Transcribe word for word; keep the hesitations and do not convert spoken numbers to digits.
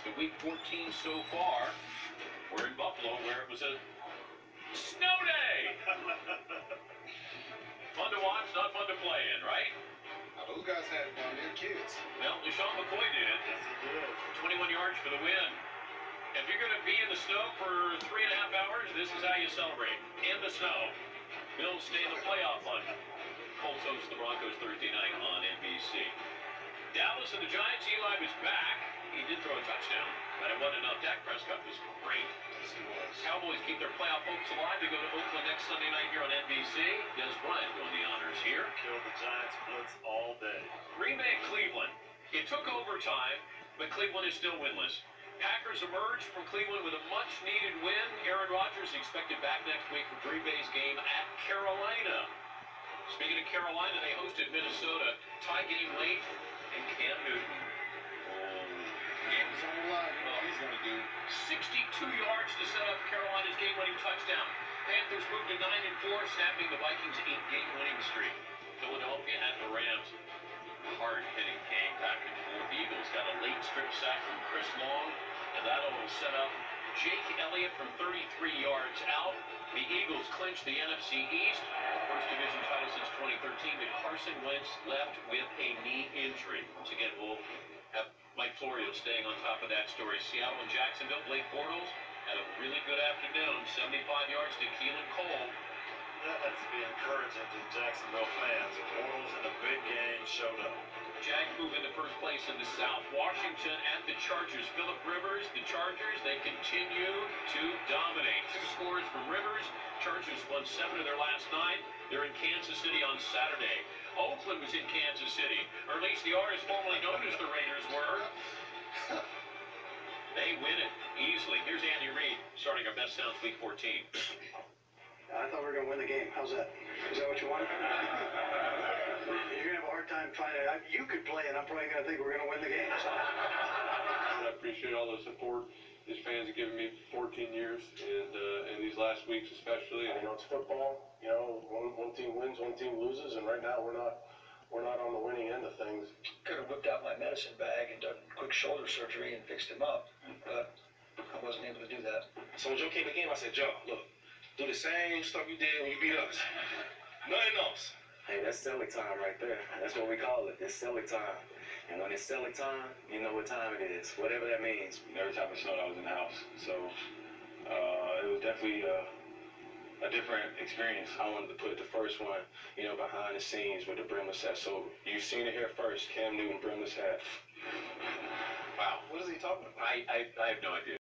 to week fourteen so far. We're in Buffalo, where it was a snow day. Fun to watch, not fun to play in, right? Now, those guys had fun. They're kids. Well, LeSean McCoy did. Yes, he did. twenty-one yards for the win. If you're going to be in the snow for three and a half hours, this is how you celebrate. In the snow. Bills stay in the playoff hunt. Colts host the Broncos Thursday night on N B C. Dallas and the Giants, Eli was back. He did throw a touchdown, but it wasn't enough. Dak Prescott was great. Yes, he was. Cowboys keep their playoff hopes alive. They go to Oakland next Sunday night here on N B C. Des Bryant doing the honors here. Killed the Giants blitz all day. Green Bay, Cleveland. It took overtime, but Cleveland is still winless. Packers emerged from Cleveland with a much-needed win. Aaron Rodgers expected back next week for Green Bay's game at Carolina. Speaking of Carolina, they hosted Minnesota. Tie game late, and Cam Newton. Game was on the line. You know what he's going to do. sixty-two yards to set up Carolina's game-winning touchdown. Panthers moved to nine and four, snapping the Vikings' eight-game winning streak. Philadelphia at the Rams. Hard-hitting game back and forth. The Eagles got a late strip sack from Chris Long, and that'll set up Jake Elliott from thirty-three yards out. The Eagles clinched the N F C East, first division title since twenty thirteen, but Carson Wentz left with a knee injury. Once again, we'll have Mike Florio staying on top of that story. Seattle and Jacksonville, Blake Bortles had a really good afternoon. seventy-five yards to Keelan Cole. That has to be encouraging to Jacksonville fans. Bortles in a big game showed up. Jags move into first place in the South. Washington at the Chargers. Phillip Rivers, the Chargers, they continue to dominate. Two scores from Rivers. Chargers won seven of their last nine. They're in Kansas City on Saturday. Oakland was in Kansas City, or at least the artists formerly known as the Raiders were. They win it easily. Here's Andy Reid starting our Best Sounds Week fourteen. I thought we were going to win the game. How's that? Is that what you want? You're going to have a hard time finding it. You could play, and I'm probably going to think we're going to win the game. So. I appreciate all the support these fans have given me for fourteen years, and uh, and these last weeks especially. You know, it's football. You know, one one team wins, one team loses, and right now we're not we're not on the winning end of things. Could have whipped out my medicine bag and done quick shoulder surgery and fixed him up, but I wasn't able to do that. So when Joe came in the game, I said, Joe, look, do the same stuff you did when you beat us. Nothing else. Hey, that's selling time right there. That's what we call it. It's selling time. And when it's selling time, you know what time it is, whatever that means. Every time it snowed, I was in the house, so uh, it was definitely uh, a different experience. I wanted to put the first one, you know, behind the scenes with the brimless hat. So you've seen it here first, Cam Newton brimless hat. Wow. What is he talking about? I, I, I have no idea.